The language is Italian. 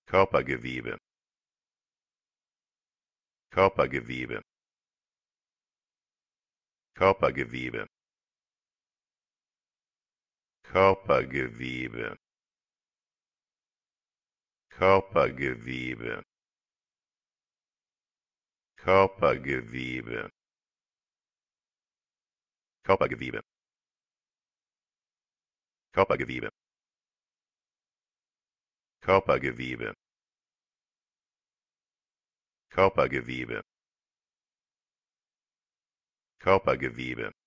Körpergewebe, Körpergewebe, Körpergewebe, Körpergewebe, Körpergewebe, Körpergewebe, Körpergewebe, Körpergewebe, Körpergewebe, Körpergewebe, Körpergewebe,